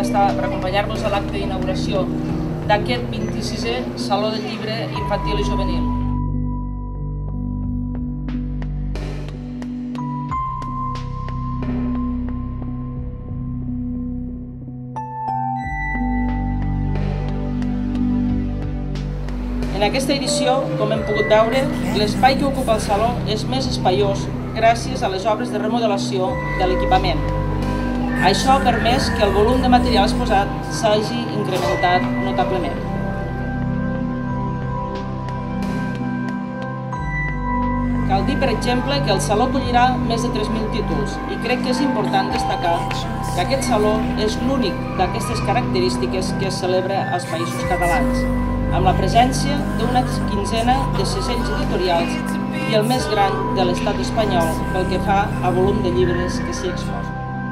estar per acompanyar-nos a l'acte d'inauguració d'aquest 26è Saló del Llibre Infantil i Juvenil. En aquesta edició, com hem pogut veure, l'espai que ocupa el saló és més espaiós gràcies a les obres de remodelació de l'equipament. Això ha permès que el volum de material exposat s'hagi incrementat notablement. Cal dir, per exemple, que el saló acollirà més de 3.000 títols i crec que és important destacar que aquest saló és l'únic d'aquestes característiques que es celebra als Països Catalans, amb la presència d'una quinzena de segells editorials i el més gran de l'estat espanyol pel que fa a volum de llibres que s'hi exposen.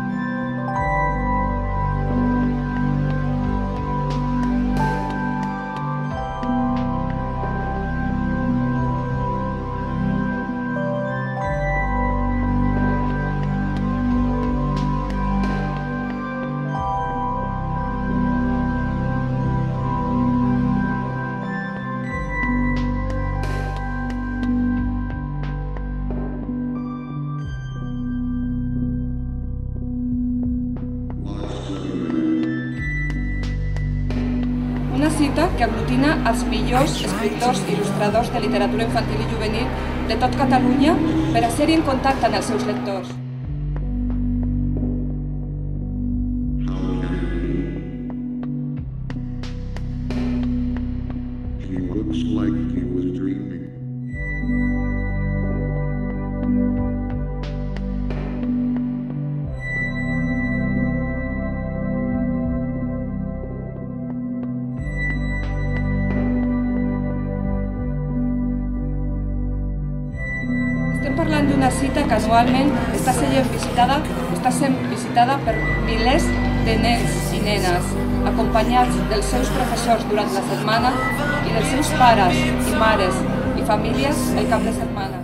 Una cita que aglutina els millors escriptors i il·lustradors de literatura infantil i juvenil de tot Catalunya per a ser-hi en contacte amb els seus lectors. Estem parlant d'una cita que anualment està sent visitada per milers de nens i nenes, acompanyats dels seus professors durant la setmana i dels seus pares i mares i famílies el cap de setmana.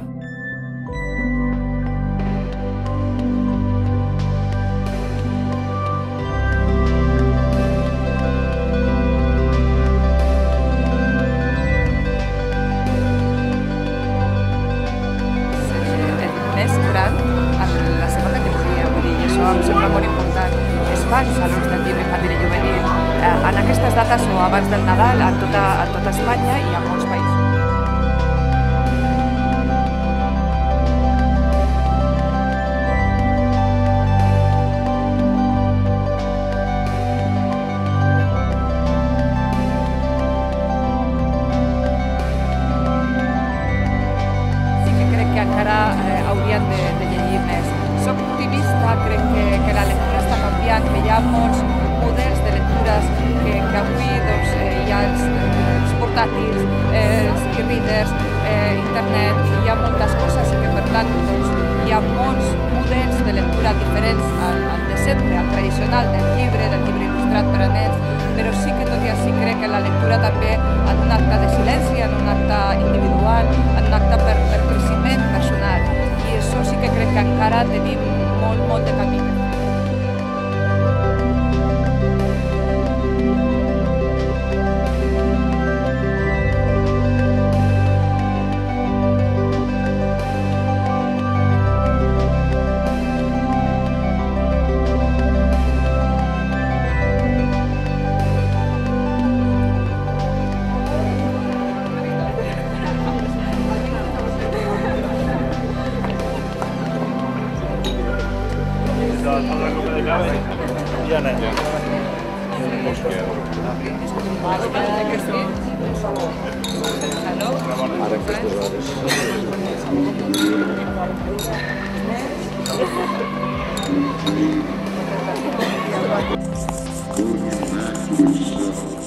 Em sembla molt important. Es fan salons del llibre infantil i juvenil en aquestes dates o abans del Nadal a tota Espanya i a molts països. Sí que crec que encara haurien de llegir més. Soc optimista, crec que la lectura està canviant, que hi ha molts models de lectures que avui hi ha els portàtils, els e-readers, internet, i hi ha moltes coses i que per tant hi ha molts models de lectura diferents al de sempre, al tradicional del llibre il·lustrat per a nens, però sí que tot i així crec que la lectura també en un acte de silenci, en un acte individual, en un acte per creixement personal. I això sí que crec que encara tenim molt de camí. Going back to yourself.